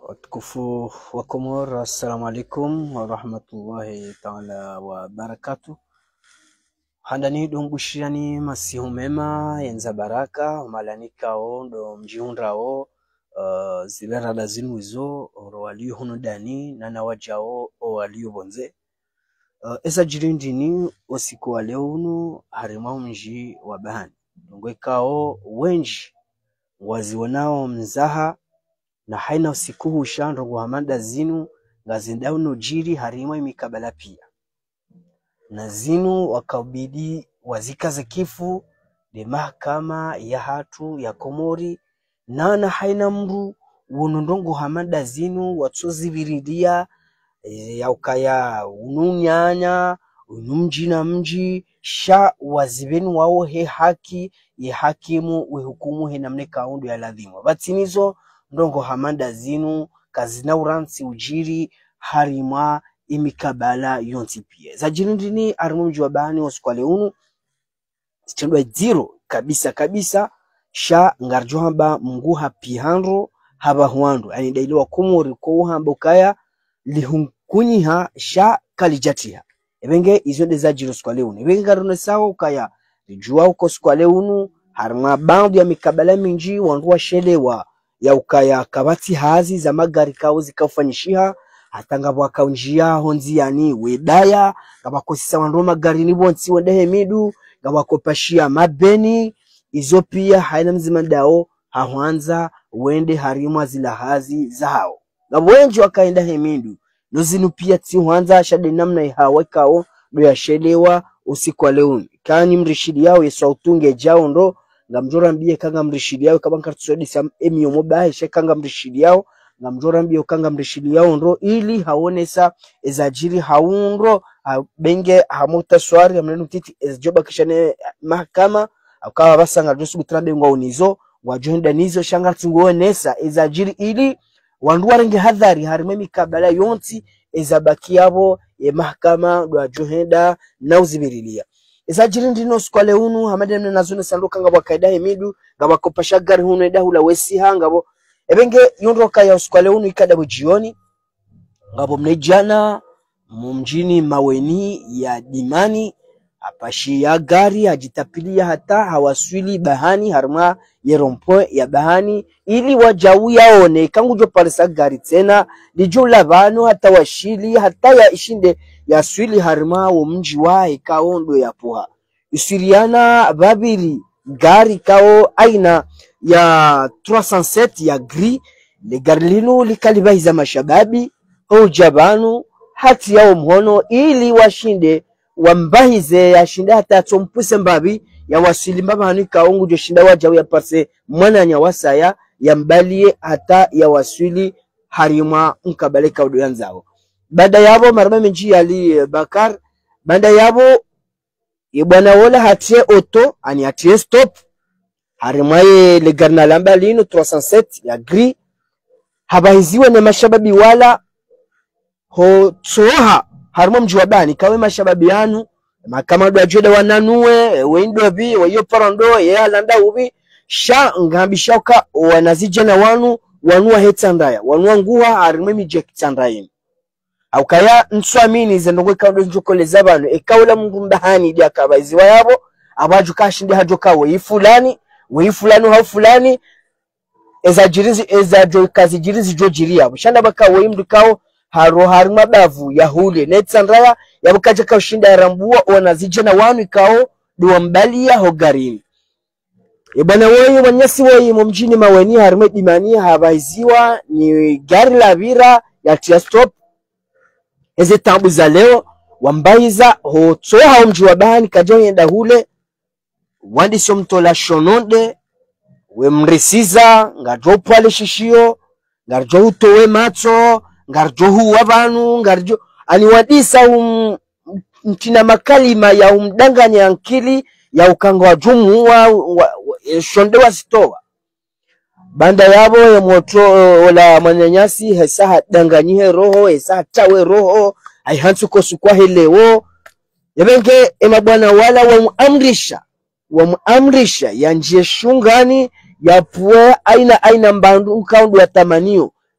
Watukufu wa Komoro, assalamu alaikum wa rahmatullahi ta'ala wa barakatuh. Handani dongushirani masihu mema yenza baraka umalanika ndo mjiundrao zibera lazinu izo waliyo hunu dani na wajao waliyo bonze. Esa jirindini osiku wa leo unu harima mji wa bahani ngwekao wenji waziwanao mzaha na haina usiku hushandro guhamanda zinu ngazindao nojiri harima imikabala pia na zinu wakabidi wazikaze kifu de mahakama ya hatu ya Komori na haina mru wonondongo hamanda zinu watsozibiridia ya ukaya ununyanya unumji na mji sha wazibenu wao he haki ye hakimu we hukumu he namne kaundu ya ladhimu batinizo ndongo hamanda zinu kazina uransi ujiri harima imikabala yonti pia za jirindini arimunji wa bahani wasukwale unu chindwa zero kabisa sha ngarjohamba mguha pihandro haba huandu yani dailewa Komori kuhamba ukaya lihunkunyiha sha kalijatiha ebenge izonde za jiro sukwale unu ebenge karune sawa ukaya lijua uko sukwale unu harima bandu ya mikabala minji wanduwa shelewa ya ukaya kabati hazi za magari kao zikafanyishiha hatanga waka unjia honzi yani wedaya kabakosisa wandu magari ni bonsi wendehe midu kabakopashia mabeni izo pia haina mzima dao hawanza wende harima zila hazi zao wenji wakaenda hemidu nozinu pia ti huanza shade namna ihawekao do ya shelewa usiku wa leo kani mrishidi yao yesu utunge jao ndo ngamjora mbie kanga mrishidi yao kabanka tusodi sam emiyo mobahe shekanga mrishidi yao ngamjora mbie kanga mrishidi yao ndo ili haonesa ezajiri haunro benge hamuta swari amnenu titi ezjoba kishane mahakama akawa basanga dosu gutrabe ngwaunizo wajohenda nizo shanga tungoonesa ezajiri ili wanduwa renge hadhari harime mikabala yonti ezabaki yabo ye mahakama wajohenda na uzibirilia ezajiri ndino sukwale unu hamadene nazune sanduka ngabo kaida hemidu ngabo kopasha gari hunu edahula wesi hangabo ebenge yondoka ya sukwale unu ikada bujioni ngabo mnejana mumjini maweni ya dimani apashi ya gari ajitapilia hata hawaswili bahani harma yerompo ya bahani ili wajawu yaone kangujo palisa gari tena lijula bano hata washili hata ya ishinde ya swili harma wa mji wae kaondo ya poha usiriana babili gari kao aina ya 307 ya gri le gari linu likalibahiza mashababi au jabanu hati yao mhono ili washinde wambahize ya shinda hata atompuse mbabi ya wasili mbaba hanu kaungu jo shinda wajawu ya pase mwana nyawasa ya mbalie hata ya wasili harima mkabale kaudu yanzao bada yabo marama menji ali Bakar banda yabo ibwana wala hatie auto ani hatie stop harimaye le garna lamba lino 307 ya gris habahiziwe na mashababi wala ho tsoha harimo mjiwabani kawe mashababi yanu makama do ajeda wananue wendo bi wayo parando ya landa ubi sha ngambishaka wanazijana wanua hetandaya wanua nguha harimo mijekitandaya au kaya nswamini zendongwe kaundo njokoleza bano ekawula mungu mbahani dia kabaziwa yabo abaju kashinde hajoka we fulani hau fulani ezajo kazijirizi jojiri yabo shanda baka we mdukao haro harima bavu yahule netsandaya yabukaje ka ushinda rambua wanazijana wanu ikao duwa mbalia hogarini bana wewe wanyasi wewe mumjini maweni harima dimani habaziwa ni gari la vira ya tia stop eze tambu za leo wambaiza hotoha mji wa bahani kajayenda hule wandi sio mtola shononde we mrisiza ngarjo pale shishio ngarjo utowe macho ngarjo huwa banu ngarjo ani wadisa mtina makalima ya umdanganya ankili ya ukanga wa jumu shonde wa sitowa banda yabo ya moto wala manyanyasi hesa danganyihe roho hesa tawe roho aihansu kosukwa helewo yabenge emabwana wala wa muamrisha ya njie shungani ya puwe aina mbandu nkaundu ya tamanio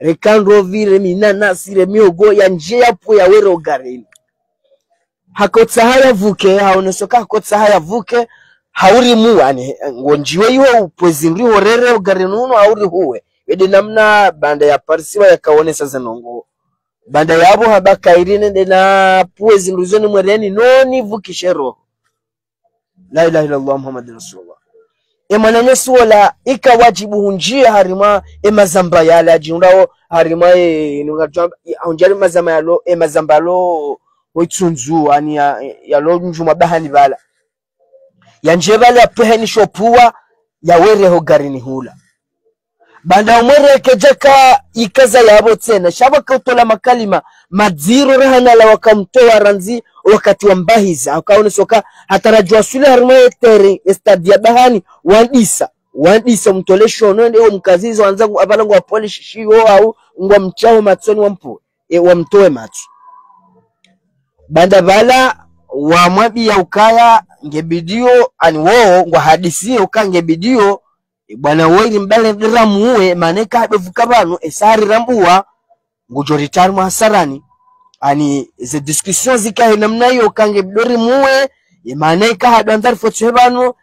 rekandro vile minanasi re miogo ya njia po ya wero garini hakotsa haya vuke haonesoka hakotsa haya vuke hauri muane ngonjiwe iwe upwezimri horere garinuno hauri huwe edi namna banda ya parsiwa yakaonesa zanongo banda yabo habaka irine ndena pwezimri zoni mwereni noni vukishero la ilaha illallah muhammadur rasulullah emananyesu wala ikawajibu hunjia harima emazamba yala jinurao harima nungajamba hunjali mazamba yalo emazamba lo witsunzu ani ya lo njuma bahani bala yanjebala peheni shopua ya wereho garini hula banda umwere kejaka ikaza yabo tena shabaka utola makalima madziro rehana la wakamtoa ranzi wakati wa mbahiza akaonesoka hatarajua sule harima etere estadia bahani wandisa mtolesho nende o mkazizo wanzangu abalangu wa polish shiwo au ngwa mchao matsoni wampu wamtoe matsu banda bala wa mwabi ya ukaya ngebidio ani woo ngwa hadisi uka ngebidio bwana woi mbale ramuwe maneka hadovuka banu esari rambuwa ngujoritari mahasarani ani ze discussion zikahe namna hiyo kange bidori muwe maneka hadandari fotu banu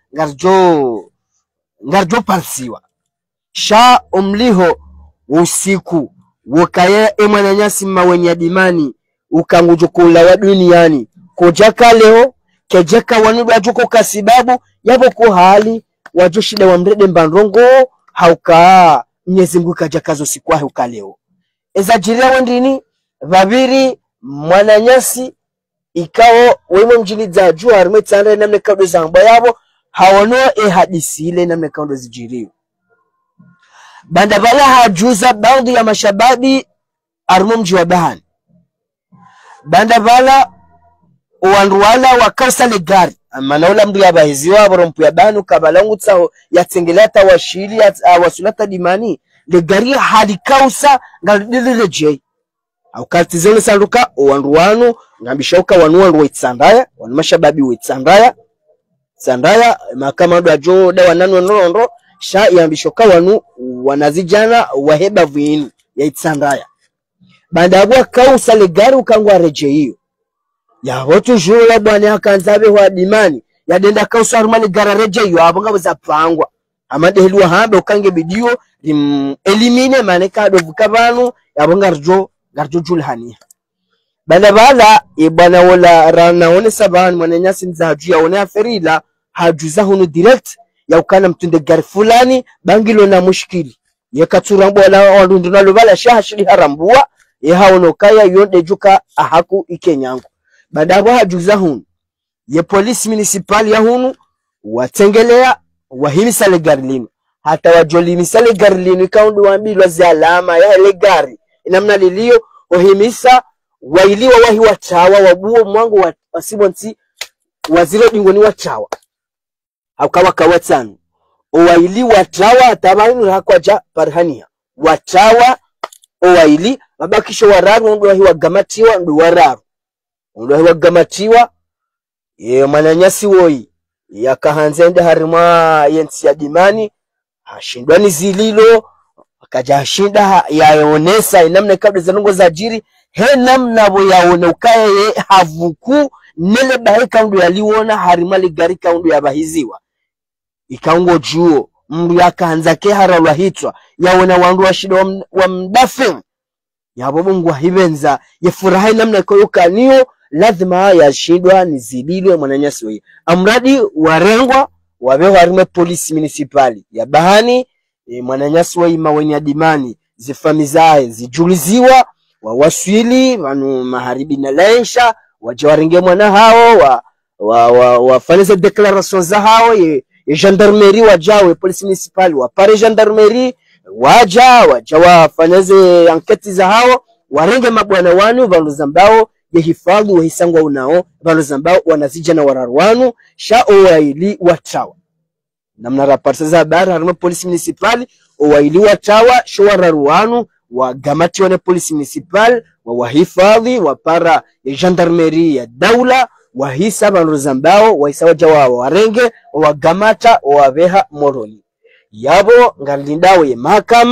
ngarjo parsiwa sha umliho usiku wakaye emananyasi mawenye dimani ukangujukula wa duniani kujaka leo kejeka wanudu ajuko kasibabu yabo ko hali wajoshida wa mrede mbandrongo hauka Mwenyezi Mungu kajakazo sikwahe ukaleo ezajiria wendini babiri mwananyasi ikao wemo mjini za jua harime tsanda namne kaudo zamba yabo hawonoa hadisi ile namne kaudo zijirio banda bala hajuza baadhi ya mashababi armo mji wa bahani banda bala uandruala wakausa legari manaula mdu ya bahiziwa borompu ya banu kabalangu tsao ya tengelata washili wasulata dimani legari halikausa ngalidile jei au kaltizele sanduka uandruanu ngambishauka wanuandu waitsandaya wanu mashababi waitsandaya makama dojo da wananu nondo sha yambishoka wanu wanazijana waheba vini ya itsandaya banda abwa kausa legari ukangwa reje hiyo ya watu jula bwana akanzabe wa dimani ya denda kausa harumani gara reje hiyo abanga bazapangwa amade helwa hambe ukange bidio elimine maneka dovuka banu yabanga garjo julhania banda bala ibana wala ranaone saban mwananyasi nzaju yaone aferila hajuza hunu direct ya ukana mtunde gari fulani bangilo na mushkili yekaturambo wala wandu nalo bala shahashili harambua haono kaya yonde juka ahaku ikenyango badabo hajuza hunu ye polisi municipal ya hunu watengelea wahimisa le gari lino hata wajolimisa le gari lino ikaundu wambilwa zi alama ya le gari inamna lilio ohimisa wailiwa wahi wachawa wabuo mwangu wasibonti wazilo dingoni wachawa haukawa kawatanu owaili wachawa atabainu hakwaja parhania wachawa owaili mabakisho wararu ndo wahi wagamatiwa ndo wahi wagamatiwa mananyasi woi yakahanzende harima yensi ya dimani hashindwani zililo akaja shinda yaonesa inamna kabla zanongo za jiri he namna bo yaone ukaye havuku nele bahe kaundu yaliwona harimali gari kaundu yabahiziwa ikaungo juo mru yakaanza ke haralwa hitwa yaona wandu wa shida wa mdafe yabobungwa hibenza yefurahi namna koyoka niyo lazima ya shidwa nizililwe mwananyasi wewe amradi warengwa wabeho harime polisi municipali ya bahani mwananyasi wewe maweni ya dimani zifamizae zijuliziwa wawaswili wanu maharibi na lensha wajawarenge mwana hao wafanyeze declaration za hao ye gendarmerie wajawe polisi municipali wapare gendarmerie waja wafanyeze enquete za hao warenge mabwana wanu vandu zambao ye hifadhi wa hisangwa unao vandu zambao wanazija na wararwanu sha owaili watawa namna raparsa za habari harima polisi municipali owaili watawa sho wararwanu wagamati wane polisi municipal wahifadhi wapara ya gendarmerie ya daula wahisa vandu zambao wahisa wajawa warenge wagamata wabeha moroni yabo ngalindawe mahakama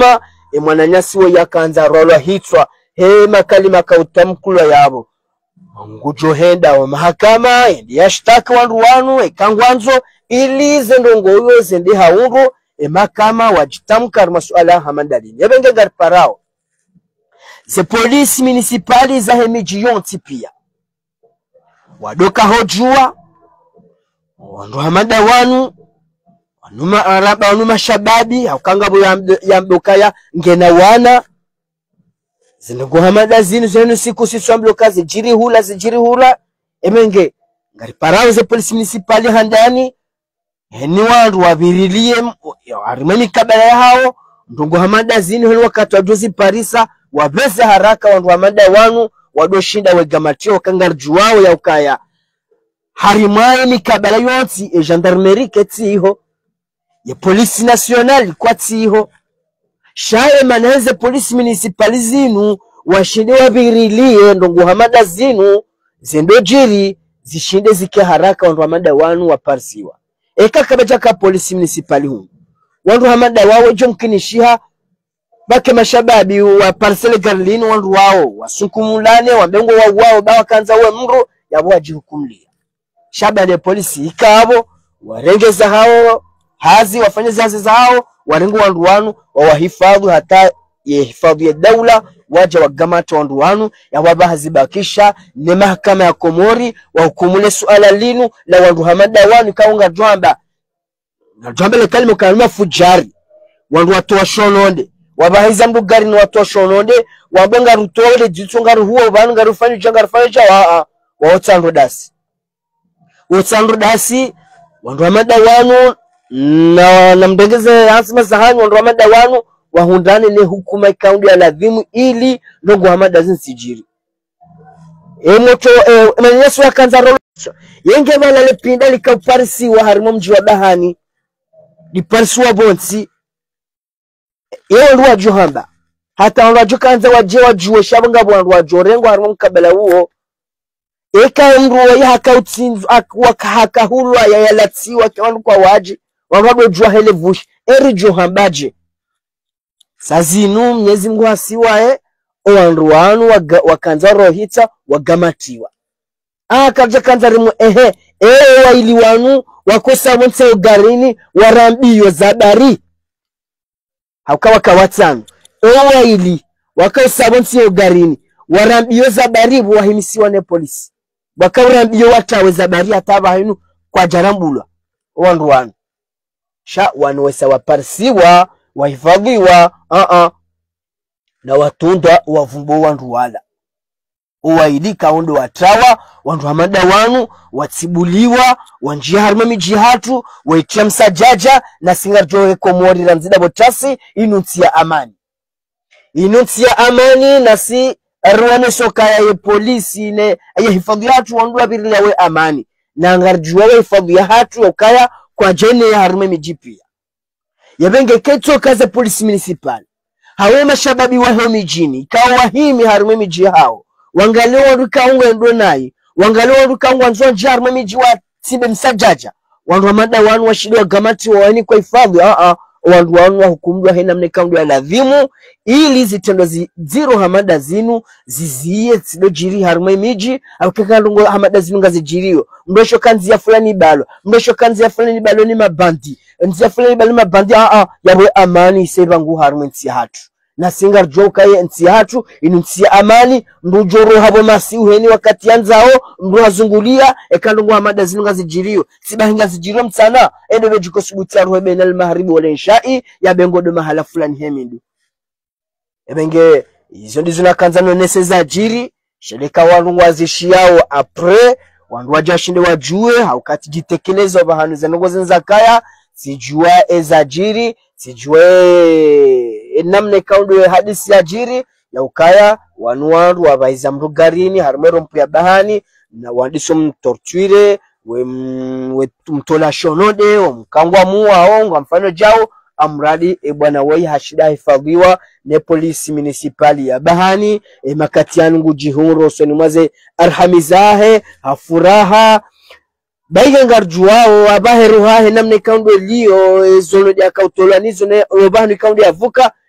mwananyasi wo yakanza rolwa hitwa he makalima kautamkulwa yabo ngujo henda wa mahakama ndi yashtaki wandu wanu ekangwanzo ili zendongo uyo zendi haundu mahakama wajitamka masuala hamandalini yabenge garparao ze polisi municipali za hemiji yonti pia wadoka hojua wandu hamada wanu wanuma araba wanuma shababi haukangabo ya mdokaya ngena wana zinengo hamada zinu siku siswamloka zijiri hula emenge ngariparao ze polisi municipali handani heni wandu wabirilie arimeni kabala ya hao ndungo hamada zinu heni wakati wajozi parisa wabeze haraka wandu hamada wanu wadoshinda wegamatio wakangarjuwao ya ukaya harimwae mikabala yonti gendarmerie ketiho ya polisi nationale kwa tiho shaye maneze polisi municipali zinu washinde wabirilie ndungo hamada zinu zendojiri zishinde zike haraka wandu hamada wanu waparsiwa eka kabeja ka polisi municipali hu wandu hamada wawe jomkinishiha bake mashababi wa parcele garlini wandu wao wasukumulane wambengo wao bawa kanza we mro yabo wajihukumlia shaba de polisi ikabo warengeza hao hazi wafanye zazi zao warengo wandu wanu wawahifadhi hata hifadhi ya daula waja wagamata wandu wanu ya wabahazi bakisha ne mahakama ya Komori wahukumule suala linu la wandu hamada wanu kaunga jwamba le kalima fujari wandu watoa shononde wabahiza mdugari ni watoa shononde wabenga rutole jitunga huo banga rufani janga wa otsanro dasi wandu hamada wanu na mdengeze hasima sahani wandu hamada wanu wahundane le hukuma ikaundi ya ladhimu ili ndogo hamada zinsijiri moto manyesu ya kanza rolo yenge mala le pinda likaparisi wa harimo mji wa bahani liparisi wa bonsi wandu wa johamba hata wandu wa jokanza waje wajuwe shabanga wandu wa jorengo harimo mkabala huo eka mru wa hakautsinzu haka hulwa ya yalatiwa wandu kwa waji wandu jua hele vushi eri johambaje sazinu mnyezi Mungu asiwae wandu wanu wakanza rohita wagamatiwa akaja kanza rimu waili wanu wakosa mwense ugarini warambiyo zabari haukawa kawatano waili wakosa mwense ugarini warambiyo zabari wahimisiwa ne polisi wakarambiyo watawe zabari hataba hainu kwa jarambulwa wandu wanu sha wanuwesa waparsiwa wahifadhiwa na watunda wavumbo wandu wala uwaili kaundo watawa wandu hamada wanu watibuliwa wanjia harima mijihatu waitia msajaja na singarjohe Komori ranzida botasi inuntia amani na si arwane soka ya polisi ne ya hifadhi hatu wandu wabirila we amani na ngarjuwa we hifadhi hatu yokaya kwa jene ya harima mijipia yabenge keto kaza polisi municipal hawe mashababi wa mijini kawa himi harime miji hao wangaleo wandu kaunga ndo nai wangaleo wandu kaunga nzo jarma miji wa tibe msajaja wandu hamada wanu washidi wa gamati wa wani kwa hifadhi wandu wanu wa hukumdwa hena mnekaundu ya ladhimu ili zitendo ziro hamada zinu ziziye zido jiri harime miji awakekandungo hamada zinu ngazi jirio mbesho kanzi ya fulani balo ni mabandi nzia fulani balo ni mabandi yawe amani isebangu harime nsi hatu na singar joka ye nsi hatu inunsia amani ndujoro habo masi uheni wakati yanzao ndu hazungulia ekandungu hamada zinu ngazi jirio sibahinga zijirio mtana edewe jiko subutia ruhe benal maharibu wale nshai ya bengo do mahala fulani hemindu ebenge izo ndizo nakanza nonese za jiri sheleka wandu wazishiao apre wandu wajashinde wajue haukati jitekeleza bahanu zanongo zinzakaya sijua ezajiri sijue namne kaundu hadisi ya jiri ya ukaya wandu wabaiza mrugarini harumero mpu ya bahani na wandiso mtortuire we mtola shonode mkangwa muwa ongo mfano jao amradi bwana wei hashida hifadhiwa ne polisi municipali ya bahani makatianu ngujihuro soni mwaze arhamizahe hafuraha baiga ngarjuwao abaheru hahe namne kaundo liyo zolo dia kautolanizo ne obahani kaundo yavuka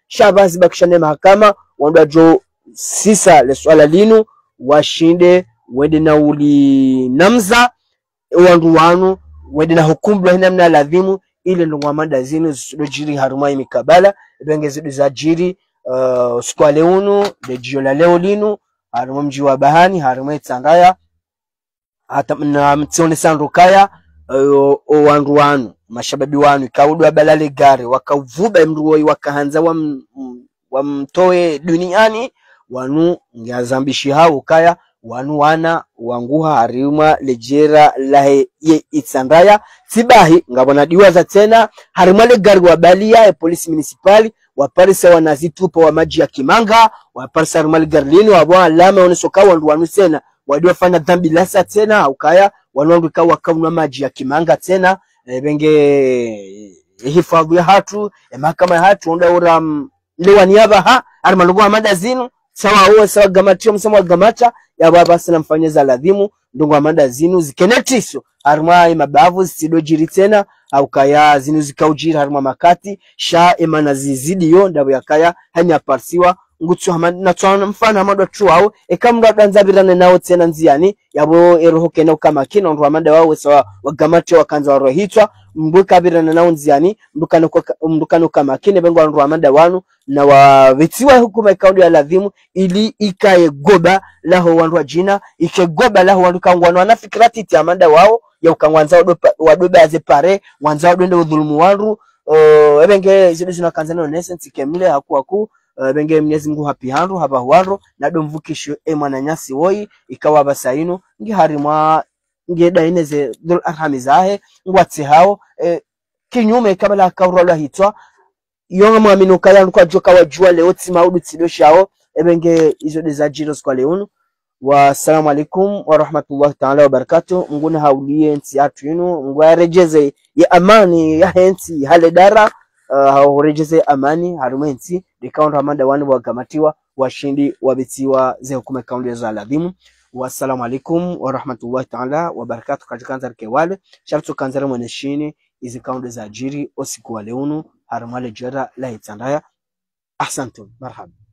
shabazi bakishane mahakama wanda jo sisa le swala linu washinde wende na uli namza wandu wanu wende na hukumu hina mna ladhimu ile ndo mada zinu zilojiri harumai mikabala benge zidu za jiri siku leunu de jiola leo linu harumai mji wa bahani harumai Tandaya hata na mtione sandukaya wandu wanu mashababi wanu ikaudu wa balale gari wakavuba mruoi wakahanza wa mtoe duniani wanu ngazambishi hao kaya wanu wana wanguha harima lejera lahe ye Tandaya sibahi ngabona diwaza tena harima le gari wa balia polisi municipali waparisa wanazitupa wa maji ya Kimanga waparisa harima le gari lini wabwa alama onesoka wandu wanu tena wadi wafanya dhambi lasa tena ukaya wanwangu ikawa kauna maji ya Kimanga tena benge hifadhi ya hatu mahakama ya hatu onda ura lewa niaba ha armalugu amada zinu sawa uwe sawa gamatio msama gamata ya baba sila mfanyeza ladhimu ndungu amada zinu zikenetiso harma mabavu zisido jiri tena au kaya zinu zikaujiri harma makati sha emana zizidi yo ndabu ya kaya hanya parsiwa ngutsu hamana na tuwana mfana hamadu wa truwao ekamda danzabirane nao tena nziani yabo erohoke na ukamakina ndu hamada wawe sawa wagamati wakanza warohitwa mbuka birane nao nziani mdukano ukamakine bengu ndu hamada wanu na wavitiwa hukuma ikaudu ya ladhimu ili ikaye goba laho wandu wa jina ike goba laho wandu kangwanu wanafikirati iti hamada wao ya ukangwanza wadobe aze pare wanza wadoende udhulumu wandu ebenge zidu zina kanzano nesensi kemile haku benge Mwenyezi Mungu hapi handu haba huandu na domvukisho mwana nyasi woi ikawa basaino ngi harimwa ngi daineze dhul arhamizahe ngwatsi hao kinyume kabla akaurwa hitwa yonga muamino kaya kwa joka wajua leo timaudu tidoshao ebenge izo dezajiro kwa leunu wa assalamu alaikum wa rahmatullahi ta'ala wa barakatuh nguna haulie nti atu yinu ngwarejeze ya amani ya henti haledara horejeze amani harumenti dikaundu hamada wanu wagamatiwa washindi wabitiwa ze hukume kaundu za ladhimu wa assalamu alaikum wa rahmatullahi ta'ala wa barakatuh katika kanzar kewale shartu kanzar mwaneshini izi kaundu za jiri osiku wa leunu harumale jera la Tandaya ahsantum marhaba.